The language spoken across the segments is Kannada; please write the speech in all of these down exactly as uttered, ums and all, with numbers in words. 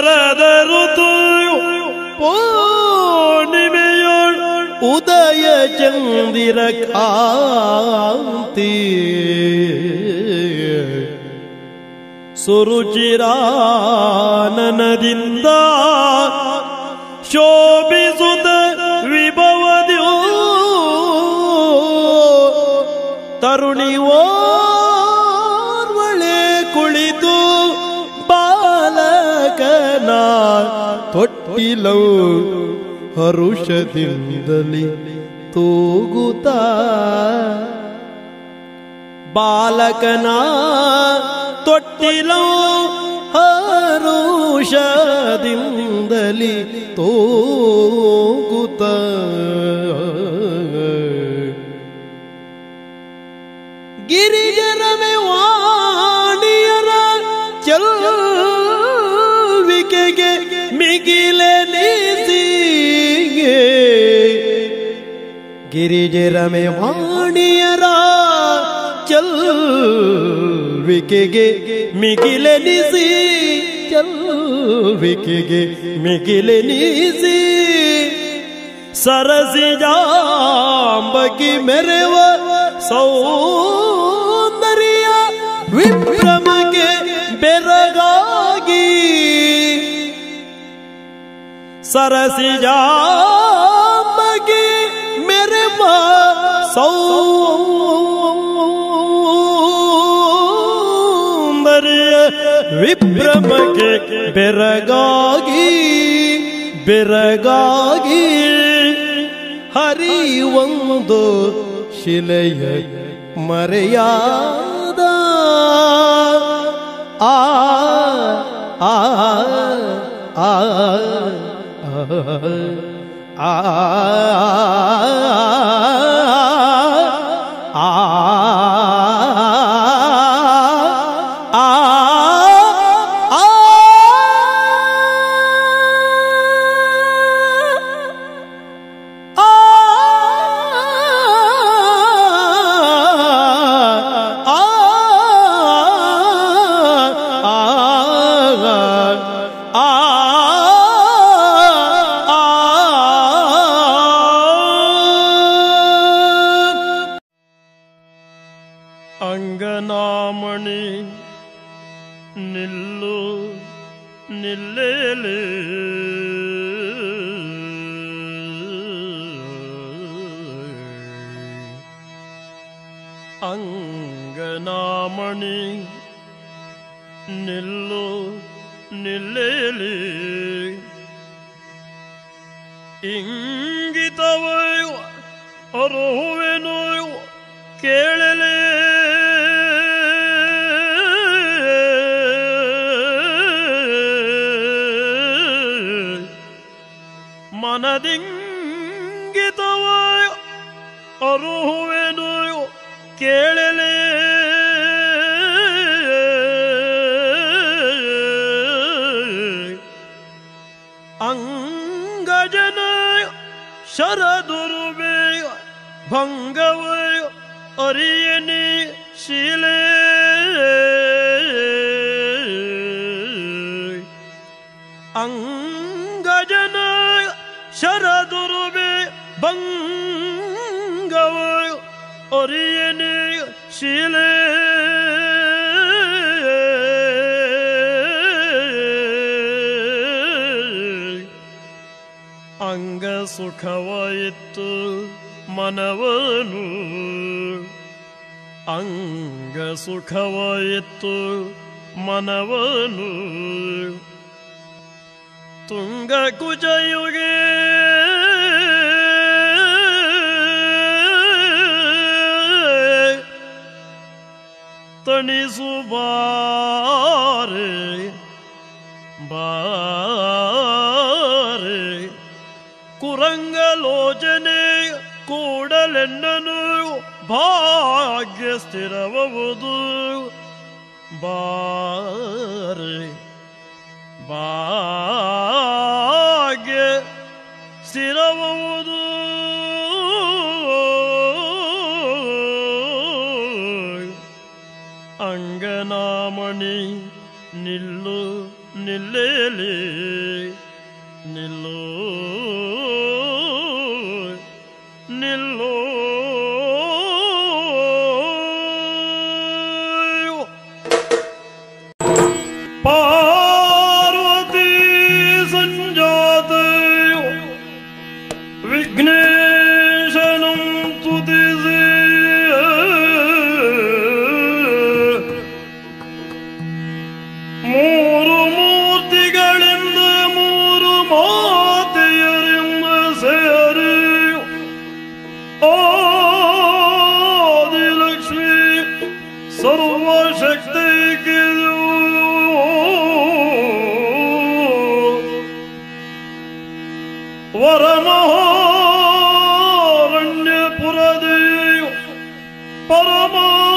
ಶರದ ಋತು ಪೂರ್ಣಿಮೆಯೋಳ್ ಉದಯ ಚಂದಿರ ಕಾಂತಿ ಸುರುಚಿರಾನನದಿಂದ ಶೋಭಿಸುತ್ತ ವಿಭವದ್ಯೋ ತರುಣಿವೋರ್ವಳೆ ಕುಳಿತು ಬಾಲಕನ ತೊಟ್ಟಿಲವು ಹರುಷದಿಂದಲಿ ತೂಗುತ್ತ ಬಾಲಕನ ತೊಟ್ಟಿಲವು ಹರುಷದಿಂದಲಿ ತೂಗುತ್ತ ಗಿರಿಜರಮೆ ವಾಣಿಯರ ಚಲ್ವಿಕೆಗೆ ಮಿಗಿಲೆನಿಸಿಗೆ ಗಿರಿಜರಮೆ ವಾಣಿಯರ ಚಲ್ವಿಕೆಗೆ ಮಿಗಿಲೆನಿಸಿ ಚಲ್ವಿಕೆಗೆ ಮಿಗಿಲೆನಿಸಿ ಸರಸಿಜಾಂಬಕಿ ಮೆರೆವ ಸೌಂದರ್ಯ ವಿಭ್ರಮಗೆ ಬೆರಗಾಗಿ ಸರಸಿಜಾಂಬಕಿ ಮೆರೆವ ಸೌಂದರ್ಯ ವಿಭ್ರಮಗೆ ಬೆರಗಾಗಿ ಬೆರಗಾಗಿ ಹರಿಯೊಂದು ಶಿಲೆಯ ಮರೆಯಾದ ಆ ಆ ಆ ಆ ಅಂಗನಾಮಣಿ ನಿಲ್ಲು ನಿಲ್ಲೇಲೆ ಅಂಗನಾಮಣಿ ನಿಲ್ಲು ನಿಲ್ಲೇಲೆ ಇಂಗಿತವೋ ಅರುಹುವೆನು ಕೇಳಲೇ ಮನದಿಂಗಿತವ ಅರುಹುವೆನು ಕೇಳಲೇ ಅಂಗಜನ ಶರದುರುವೆ ಭಂಗವ ಅರಿಯನಿ ಶಿಲೆ ಅಂಗಜನ ಶರದುರುವೆ ಭಂಗವ ಅರಿಯನಿ ಶಿಲೆ ಅಂಗ ಸುಖವಾಯಿತು ಮನವನು ಅಂಗ ಸುಖವಾಯಿತು ಮನವನು ತುಂಗ ಕುಜಯುಗೆ ತಣಿಸು ಬಾರೆ ಬಾರೆ ಕುರಂಗಲೋಚನೆ ಕೂಡಲೆನ್ನನು ಭಾಗ್ಯ ಸ್ಥಿರವುದು ಬಾರೆ ಭಾಗ್ಯ ಸ್ಥಿರವುದು ಅಂಗನಾಮಣಿ ನಿಲ್ಲು ನಿಲ್ಲೇಲಿ ನಿಲ್ಲೋ ನಿಲ್ಲೋ ಪಾರ್ವತಿ ಸಂಜಾತ ವಿಘ್ನೇಶನಂ ತುತಿಸಿ ಮೂರು ಮೂರ್ತಿಗಳಿಂದ ಮೂರು ಮಾತೆಯರಿಂದ ಸೇರಿ ಆದಿಲಕ್ಷ್ಮಿ ಸರ್ವಶಕ್ತಿಗೆ ವರಮಹಾರಣ್ಯಪುರದೇವ ಪರಮ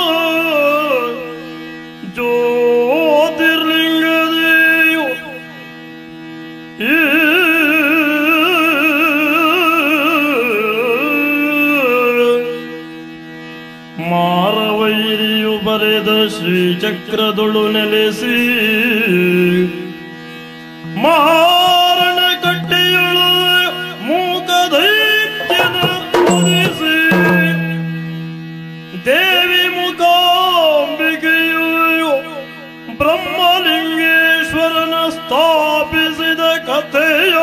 ಜ್ಯೋತಿರ್ಲಿಂಗದೇವ ಈ ಮಾರವೈರಿಯು ಬರೆದ ಶ್ರೀಚಕ್ರದೊಳು ನೆಲೆಸಿ ಮಾರಣ ಕಟ್ಟೆಯಳು ಮೂಕದೈತ್ಯನ ಉದಿಸಿ ದೇವಿ ಮುಖಾಂಬಿಕೆಯು ಬ್ರಹ್ಮಲಿಂಗೇಶ್ವರನ ಸ್ಥಾಪಿಸಿದ ಕಥೆಯ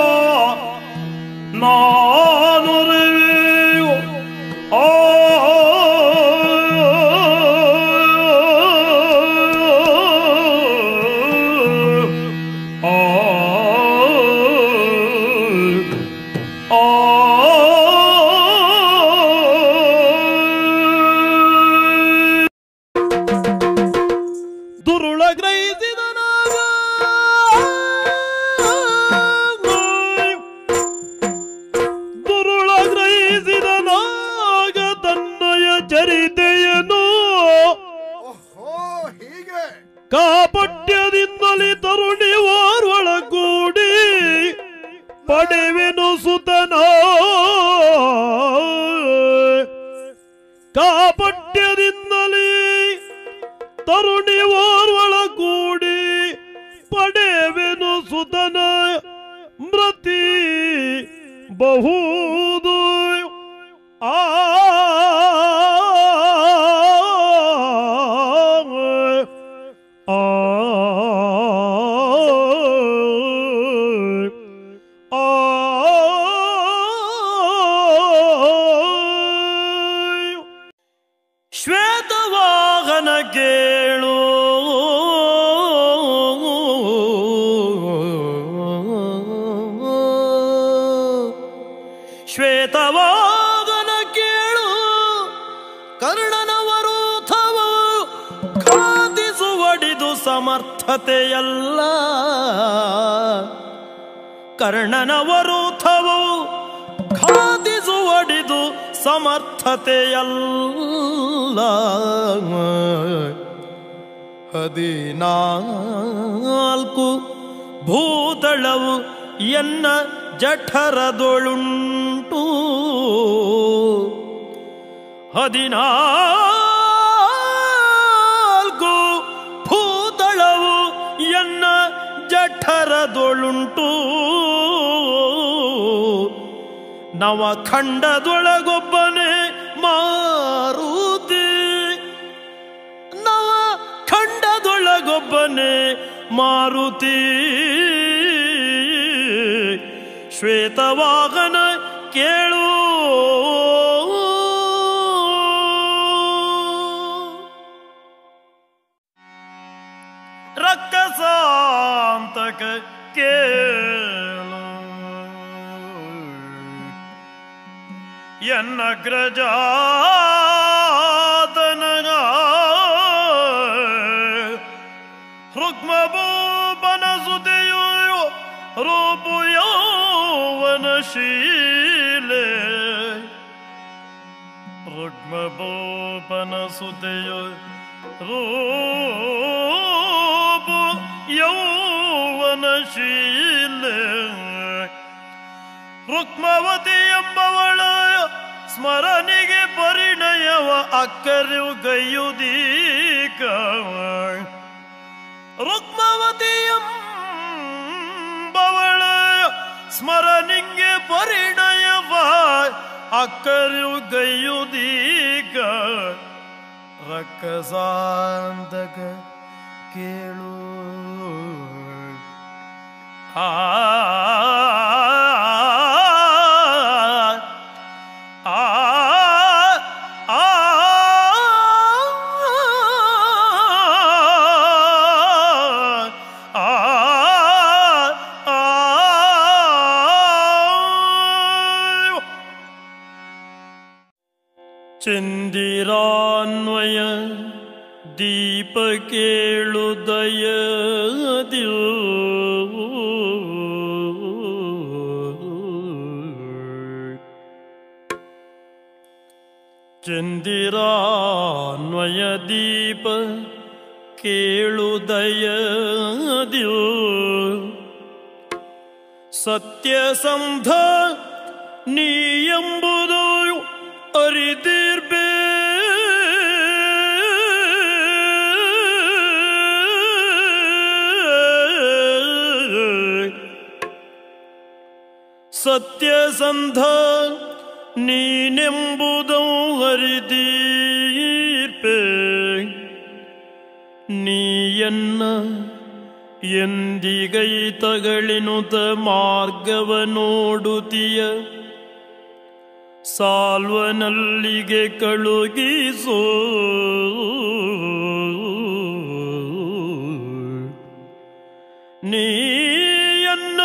ನಾನುರಿವೆಯು ಆ ಕಾಪಟ್ಯದಿಂದಲೇ ತರುಣಿ ವಾರ್ವಳಗೂಡಿ ಪಡೆವೆನು ಸುತನ ಕಾಪಟ್ಯದಿಂದಲೇ ತರುಣಿ ವಾರ್ವಳಗೂಡಿ ಪಡೆವೆನು ಸುತನ ಮೃತಿ ಬಹುದು ಆ ಶ್ವೇತವಾಹನ ಕೇಳು ಶ್ವೇತವಾಹನ ಕೇಳು ಕರ್ಣನ ವರೂಥವು ಖಾದಿಸುವಡಿದು ಸಮರ್ಥತೆಯಲ್ಲ ಕರ್ಣನ ವರೂಥವು ಖಾದಿಸುವಡಿದು ಸಮರ್ಥತೆಯಲ್ಲ ಹದಿನಾಲ್ಕು ಭೂತಳವು ಎನ್ನ ಜಠರದೊಳುಂಟು ಹದಿನಾಲ್ಕು ಭೂತಳವು ಎನ್ನ ಜಠರದೊಳುಂಟು ನವಖಂಡದೊಳಗೊಬ್ಬನೇ ಮಾರುತಿ ನವಖಂಡದೊಳಗೊಬ್ಬನೇ ಮಾರುತಿ ಶ್ವೇತವಾಹನ ಕೇಳು ರಕ್ಕಸಾಂತಕ ಕೇಳು ಎನ್ನಗ್ರಜಾತನಗ ರುಕ್ಮಭೂಪನ ಸುತೆಯು ರೂಪು ಯೌವನಶೀಲೆ ರುಕ್ಮಭೂಪನ ಸುತೆಯು ರೂಪು ಯೌವನಶೀಲೆ ರುಕ್ಮವತಿ ಎಂಬವಳ ಸ್ಮರಣಿಗೆ ಪರಿಣಯವ ಅಕ್ಕರು ಗೈಯುದೀಕ ರುಕ್ಮವತಿ ಎಂಬ ಸ್ಮರನಿಂಗೆ ಪರಿಣಯವ ಅಕ್ಕರು ಗೈಯುದೀಗ ರಕ್ಕಸಾಂದಗ ಕೇಳು ಆ ಚಂದಿರಾನ್ವಯ ದೀಪ ಕೇಳುದಯದ್ಯೋ ಚಂದಿರಾನ್ವಯ ದೀಪ ಕೇಳುದಯದ್ಯೋ ಸತ್ಯಸಂಧ ನೀ ಎಂಬುದು ಅರಿದಿರ್ಬೇ ಸತ್ಯಸಂಧ ನೀನೆಂಬುದೋ ಅರಿದೀರ್ಪೆ ನೀಯನ್ನ ಎಂದಿಗೈ ತಗಳಿನುತ ಮಾರ್ಗವ ನೋಡುತ್ತೀಯ ಸಾಲ್ವನಲ್ಲಿಗೆ ಕಳುಗಿಸೋ ನೀಯನ್ನ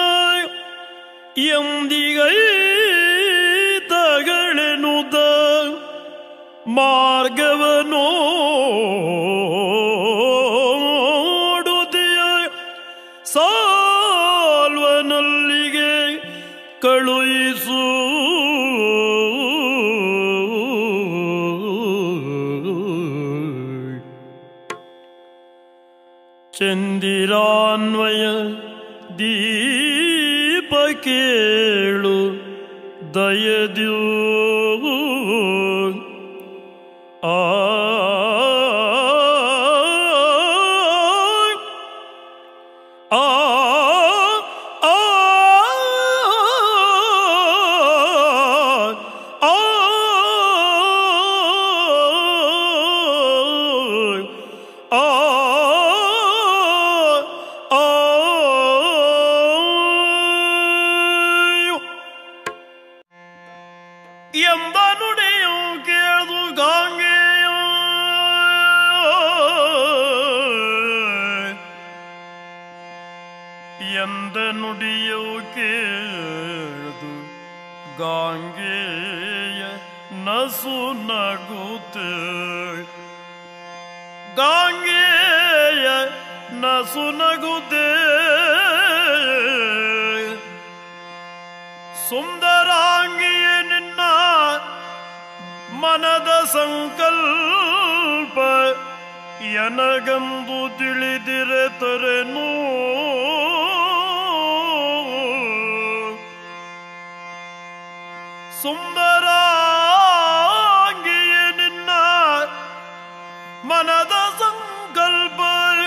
ಎಂದಿಗೈ ತಗಳೆನುತ ಮಾರ್ಗವ ನೋಡುತ್ತೀಯ ಸಾಲ್ವನಲ್ಲಿಗೆ ಕಳುಹಿಸು ಚಂದಿರಾನ್ವಯ ದೀಪ ಕೇಳು ದಯದ್ಯೋ ಆ ಆ ಎಂಬ ನುಡಿಯು ಕೇಳ್ದು ಗಾಂಗೆಯ ಎಂದ ನುಡಿಯು ಕೇಳ್ದು ಗಾಂಗೆಯ ನಸು ನಗುತ್ತೆ ಗಾಂಗೆಯ ನಸು ನಗುತ್ತೆ ಸುಂದರಾಂಗಿಯ ನಿನ್ನ ಮನದ ಸಂಕಲ್ಪ ಎನಗಂದು ತಿಳಿದಿರೆ ತರೆನೋ ಸುಂದರಾಂಗಿಯ ನಿನ್ನ ಮನದ ಸಂಕಲ್ಪ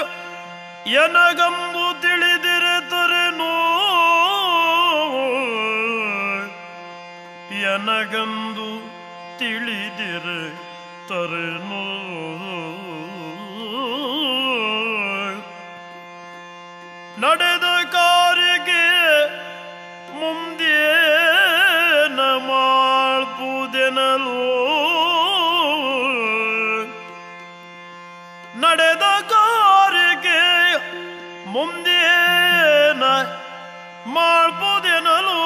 ಎನಗಂದು ತಿಳಿದಿರೆ ತರೆನೋ ಎನಗಂದು ತಿಳಿದಿರೆ ತರೆನೋ ನಡೆದ ಕಾರ್ಯಕ್ಕೆ ಮುಂದೇನ ಮಾಡ್ಬುದೆನಲೋ ನಡೆದ ಕಾರ್ಯಕ್ಕೆ ಮುಂದೇನ ಮಾಡ್ಬುದೆನಲೋ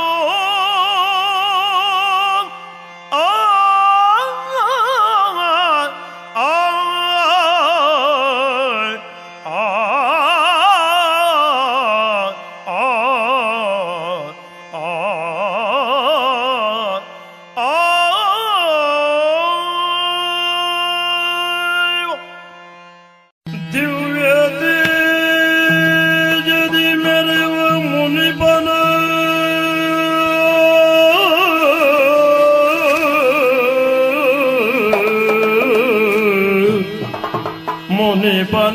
ಮುನಿಪನ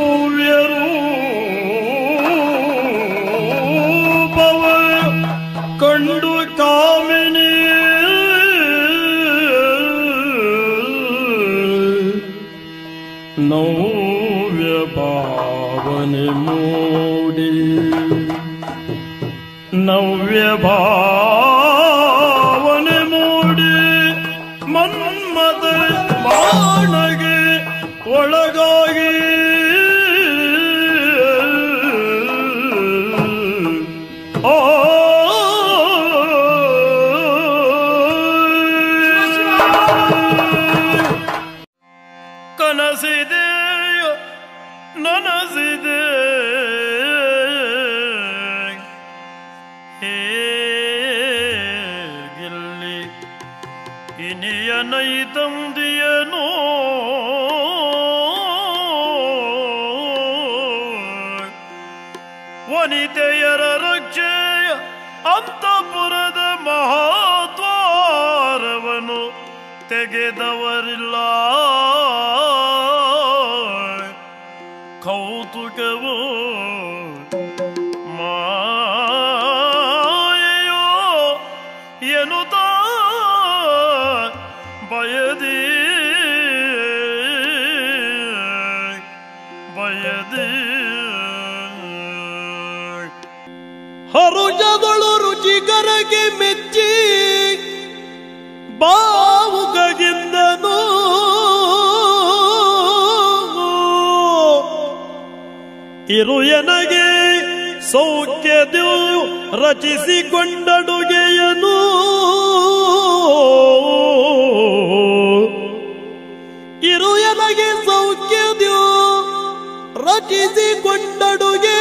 ಭವ್ಯರು ಭವ ನವ್ಯ ಭಾವನೆ ಮೂಡಿ ನವ್ಯ ಭಾವನೆ ಮೂಡಿ ಮನ್ಮದ ಬಾಣಗೆ ಒಳಗಾಗಿ ಓ ಕನಸಿದೆ ನನಸಿದೆ ಹೇಗಿಲ್ಲಿ ಇನಿಯ ನೈತಂದಿಯನೋ ವನಿತೆಯರ ರಕ್ಷೆಯ ಅಂತಃಪುರದ ಮಹಾದ್ವಾರವನು ತೆಗೆದವರಿಲ್ಲ ಕೌತುಕವೋ ಮಾಯೆಯೋ ಎನ್ನುತ್ತ ಬಯದಿ ಬಯದಿ ಹರುಜಗಳು ರುಚಿಕರಗೆ ಮೆಚ್ಚಿ ಬಾವುಗಗಿಂದನು ಇರು ಎನಗೆ ಸೌಖ್ಯದು ರಚಿಸಿಕೊಂಡಡುಗೆಯನು ಇರು ಎನಗೆ ಸೌಖ್ಯದು ರಚಿಸಿಕೊಂಡಡುಗೆ